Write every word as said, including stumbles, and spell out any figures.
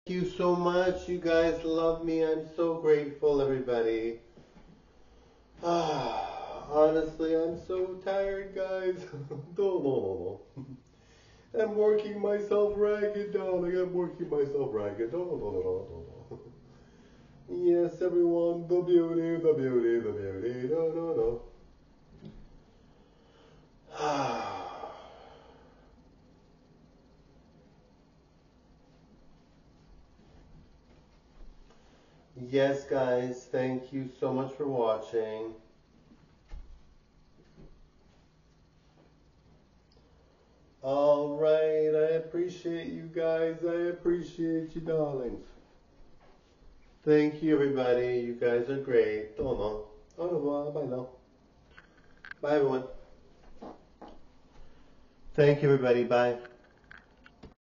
Thank you so much. You guys love me. I'm so grateful, everybody. Ah, honestly, I'm so tired, guys. No, no, no, no. I'm working myself ragged, darling. I'm working myself ragged. No, no, no, no, no, no. Yes, everyone. The beauty, the beauty, the beauty. No, no, no. Ah. Yes, guys. Thank you so much for watching. All right, I appreciate you guys. I appreciate you, darlings. Thank you, everybody. You guys are great. Oh no. Au revoir. Bye now. Bye, everyone. Thank you, everybody. Bye.